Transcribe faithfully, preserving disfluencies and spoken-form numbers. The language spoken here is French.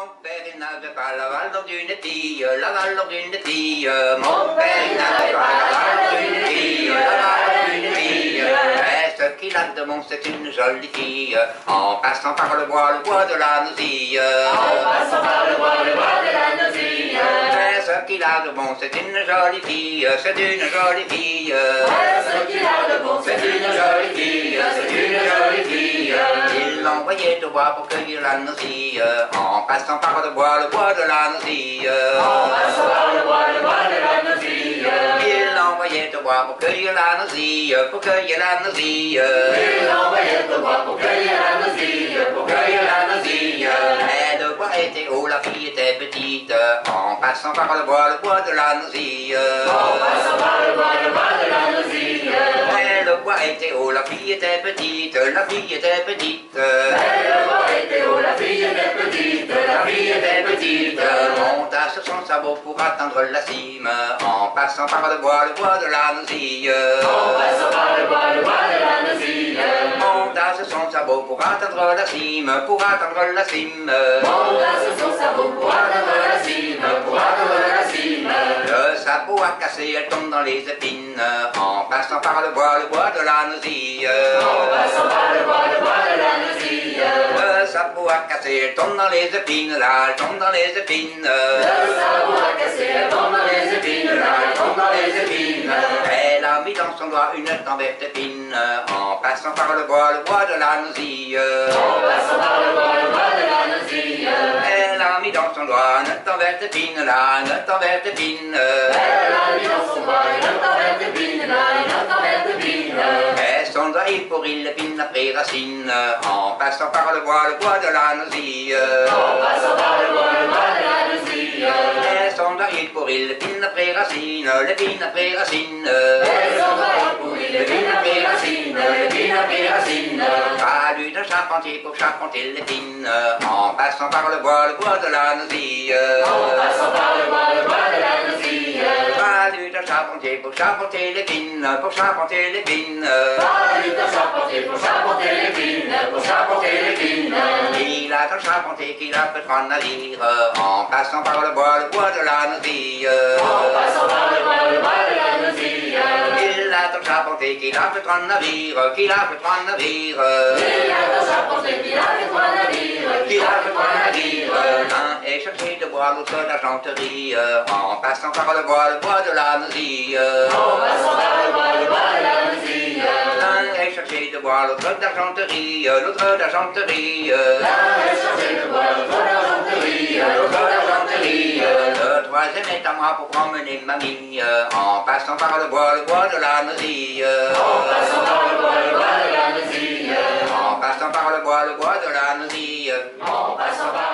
Mon père il n'avait pas la valeur d'une fille, la valeur d'une fille. Mon père il n'avait pas la valeur d'une fille, la valeur d'une fille. Mais ce qu'il a de bon c'est une jolie fille, en passant par le bois, le bois de la nausille. En passant par le bois, le bois de la nausille. Mais ce qu'il a de bon c'est une jolie fille, c'est une jolie fille. Mais ce qu'il a de bon c'est une jolie fille, c'est une jolie fille. Il l'envoyait au bois pour cueillir la nausille, en passant par le bois, le bois de la nausille. En passant par le bois, le bois de la nausille. Il l'envoyait au bois pour cueillir la nausille, pour cueillir la nausille. Il l'envoyait au bois pour cueillir la nausille, pour cueillir la nausille. Mais le bois était haut, la fille était petite, en passant par le bois, le bois de la nausille. En passant par le bois, le bois de la nausille. Mais le bois était haut, la fille était petite, la fille était petite. Mais le bois était haut, la fille était petite, la fille était petite. Monta sur son sabot pour atteindre la cime, en passant par le bois, le bois de la nausille. En passant par le bois, le bois de la nausille. Monta sur son sabot pour atteindre la cime, pour atteindre la cime. Monta sur son sabot pour atteindre la cime, pour atteindre la cime. Le sabot a cassé, elle tombe dans les épines, en passant par le bois, le bois de la nausille. En passant par le bois, le bois de la nausille. Le sabot a cassé, elle tombe dans les épines, là, elle tombe dans les épines. Le sabot a cassé, elle tombe dans les épines, là, elle tombe dans les épines. Elle a mis dans son doigt une dent verte épine, en passant par le bois, le bois de la nausille. En passant par le bois, le bois de la nausille. Elle a mis dans son doigt une dent verte épine, là, une dent verte épine. Elle a mis dans son doigt une dent verte épine, là, une dent verte épine. Et son doigt il pourrit l'épine après racine, en passant par le bois, le bois de la nausille. En passant par le bois, le bois de la nausille. Et son doigt il pourrit l'épine après racine, l'épine après racine. Et son doigt il pourrit l'épine après racine, l'épine après racine. Fallut d'un charpentier pour charpenter l'épine, en passant par le bois, le bois de la nausille. En passant par le bois, le bois de la nausille. Fallut d'un charpentier pour charpenter l'épine, pour charpenter l'épine. Fallut d'un charpentier pour charpenter l'épine, pour charpenter l'épine. Il a un charpentier qui l'a fait prendre navire, en passant par le bois, le bois de la nausille. En passant par le bois, le bois de la nausille. Il a un charpentier qui l'a fait prendre navire, qui l'a fait prendre navire. Il a un charpentier qui l'a fait prendre navire, qui l'a fait prendre navire. L'un est cherché de bois, l'autre d'argenterie, en passant par le bois, le bois de la nausille. En passant par le bois, le bois de la nausille. L'un est cherché de bois, l'autre d'argenterie, l'autre d'argenterie. L'un est cherché de bois, l'autre d'argenterie, l'autre d'argenterie. Le troisième est à moi pour emmener mamie, en passant par le bois, le bois de la nausille. En passant par le bois, le bois de la nausille. En passant par le bois, le bois de la nausille. En passant par